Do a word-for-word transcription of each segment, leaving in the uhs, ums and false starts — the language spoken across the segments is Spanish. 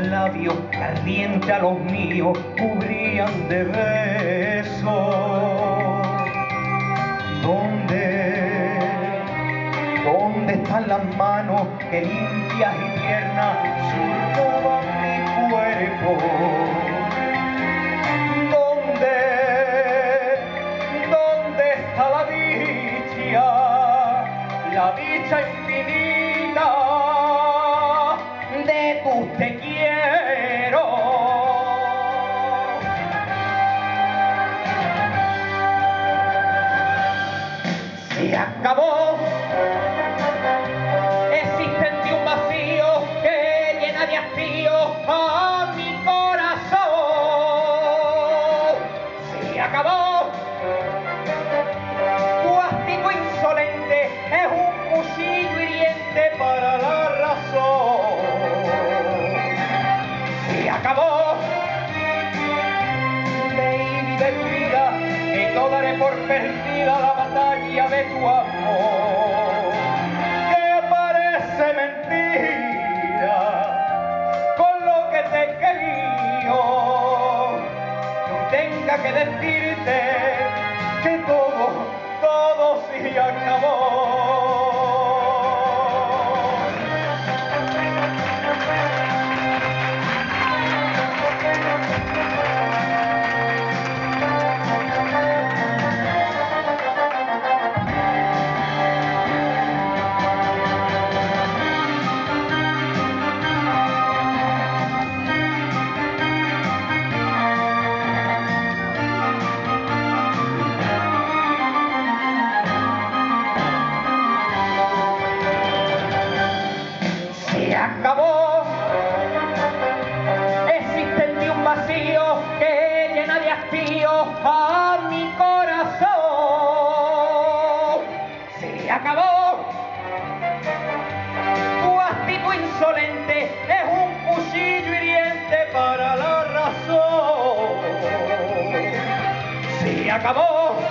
labios que ardiente a los míos cubrían de besos. ¿Dónde, dónde están las manos que limpias y tiernas surcaban mi cuerpo? ¿Dónde, dónde está la dicha, la dicha infinita de tu te quiero? Se acabó. Existe un vacío que llena de hastío a mi corazón. Se acabó. Tu hastío insolente es un cuchillo hiriente para la razón. Se acabó. Baby de tu vida, que yo daré por perdida la batalla de tu amor, que parece mentira con lo que te he querido. No tenga que decirte que todo, todo se acabó. Se acabó. Existe en ti un vacío que llena de hastío a mi corazón. Se acabó. Tu hastío insolente es un cuchillo hiriente para la razón. Se acabó.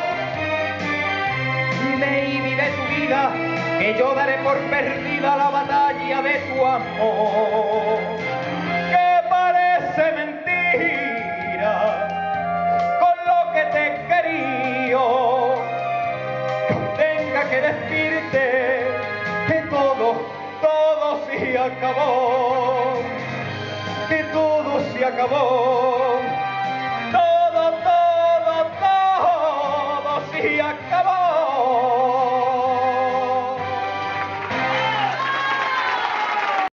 Baby de tu vida, que yo daré por perdida la batalla de tu amor, que parece mentira con lo que te he querido. Que tenga que decirte que todo, todo se acabó, que todo se acabó.